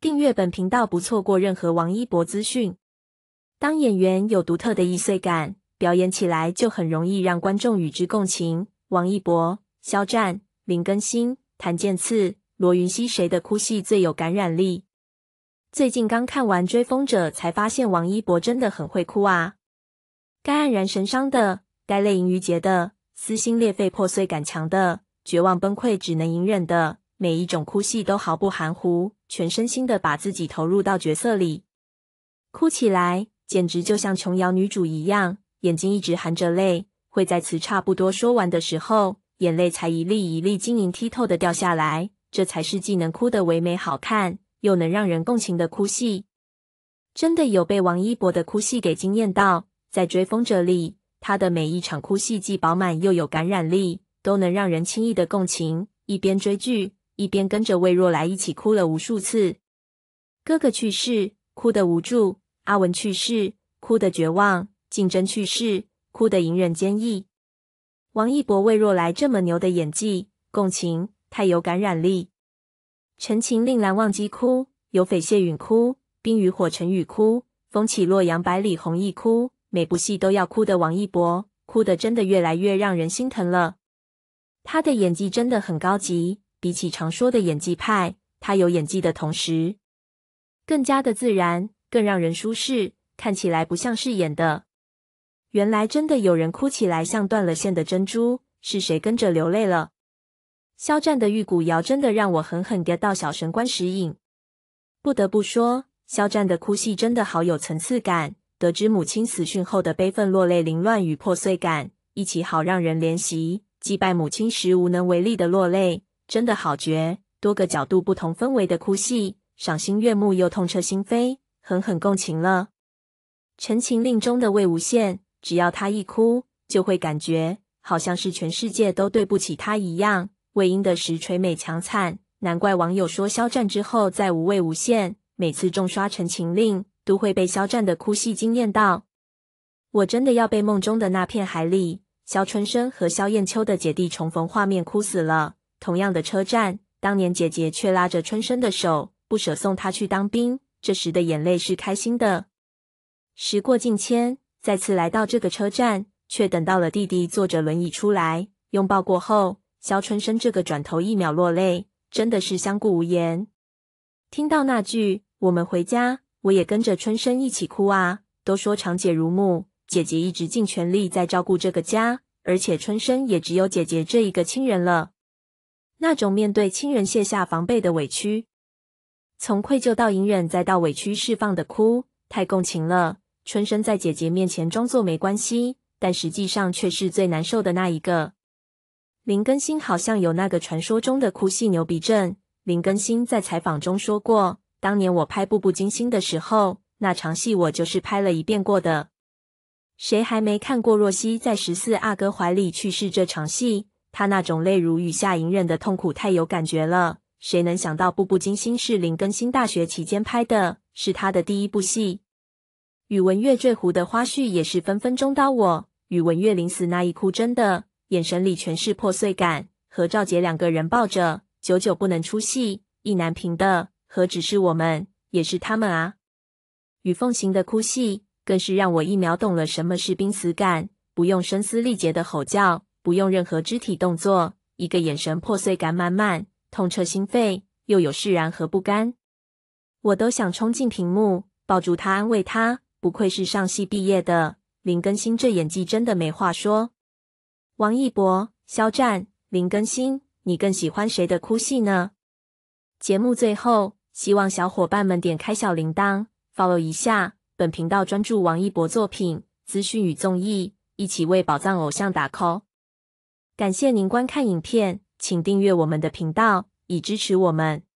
订阅本频道不错过任何王一博资讯。当演员有独特的易碎感，表演起来就很容易让观众与之共情。王一博、肖战、林更新、谭健次、罗云熙谁的哭戏最有感染力？最近刚看完《追风者》，才发现王一博真的很会哭啊！该黯然神伤的，该泪盈于睫的，撕心裂肺破碎感强的，绝望崩溃只能隐忍的，每一种哭戏都毫不含糊，全身心的把自己投入到角色里。哭起来简直就像琼瑶女主一样，眼睛一直含着泪，会在词差不多说完的时候，眼泪才一粒一粒晶莹剔透的掉下来，这才是既能哭得唯美好看，又能让人共情的哭戏。真的有被王一博的哭戏给惊艳到，在《追风者》里，他的每一场哭戏既饱满又有感染力，都能让人轻易的共情，一边追剧，一边跟着魏若来一起哭了无数次。哥哥去世，哭得无助；阿文去世，哭得绝望；竞争去世，哭得隐忍坚毅。王一博、魏若来这么牛的演技，共情太有感染力。陈情令蓝忘机哭，有匪谢允哭，冰与火陈宇哭，风起洛阳百里红毅哭，每部戏都要哭的王一博，哭得真的越来越让人心疼了。他的演技真的很高级，比起常说的演技派，他有演技的同时，更加的自然，更让人舒适，看起来不像是演的。原来真的有人哭起来像断了线的珍珠，是谁跟着流泪了？肖战的玉骨遥真的让我狠狠 get 到小神观石影。不得不说，肖战的哭戏真的好有层次感，得知母亲死讯后的悲愤落泪凌乱与破碎感，一起好让人怜惜，祭拜母亲时无能为力的落泪，真的好绝。多个角度不同氛围的哭戏，赏心悦目又痛彻心扉，狠狠共情了。陈情令中的魏无羡，只要他一哭，就会感觉好像是全世界都对不起他一样。魏婴的实锤美强惨，难怪网友说肖战之后再无魏无羡，每次重刷陈情令都会被肖战的哭戏惊艳到。我真的要被梦中的那片海里，肖春生和肖艳秋的姐弟重逢画面哭死了。同样的车站，当年姐姐却拉着春生的手，不舍送他去当兵，这时的眼泪是开心的。时过境迁，再次来到这个车站，却等到了弟弟坐着轮椅出来，拥抱过后，肖春生这个转头一秒落泪，真的是相顾无言。听到那句我们回家，我也跟着春生一起哭啊。都说长姐如母，姐姐一直尽全力在照顾这个家，而且春生也只有姐姐这一个亲人了。那种面对亲人卸下防备的委屈，从愧疚到隐忍再到委屈释放的哭，太共情了。春生在姐姐面前装作没关系，但实际上却是最难受的那一个。林更新好像有那个传说中的哭戏牛鼻症。林更新在采访中说过，当年我拍《步步惊心》的时候，那场戏我就是拍了一遍过的。谁还没看过若曦在14阿哥怀里去世这场戏？他那种泪如雨下隐忍的痛苦太有感觉了。谁能想到《步步惊心》是林更新大学期间拍的，是他的第一部戏。宇文玥坠湖的花絮也是分分钟到我。宇文玥临死那一哭真的，眼神里全是破碎感，和赵杰两个人抱着，久久不能出戏，意难平的，何止是我们，也是他们啊。与凤行的哭戏，更是让我一秒懂了什么是濒死感，不用声嘶力竭的吼叫，不用任何肢体动作，一个眼神破碎感满满，痛彻心扉，又有释然和不甘。我都想冲进屏幕，抱住他安慰他，不愧是上戏毕业的，林更新这演技真的没话说。王一博、肖战、林更新，你更喜欢谁的哭戏呢？节目最后，希望小伙伴们点开小铃铛 ，follow 一下本频道，专注王一博作品、资讯与综艺，一起为宝藏偶像打 call。感谢您观看影片，请订阅我们的频道，以支持我们。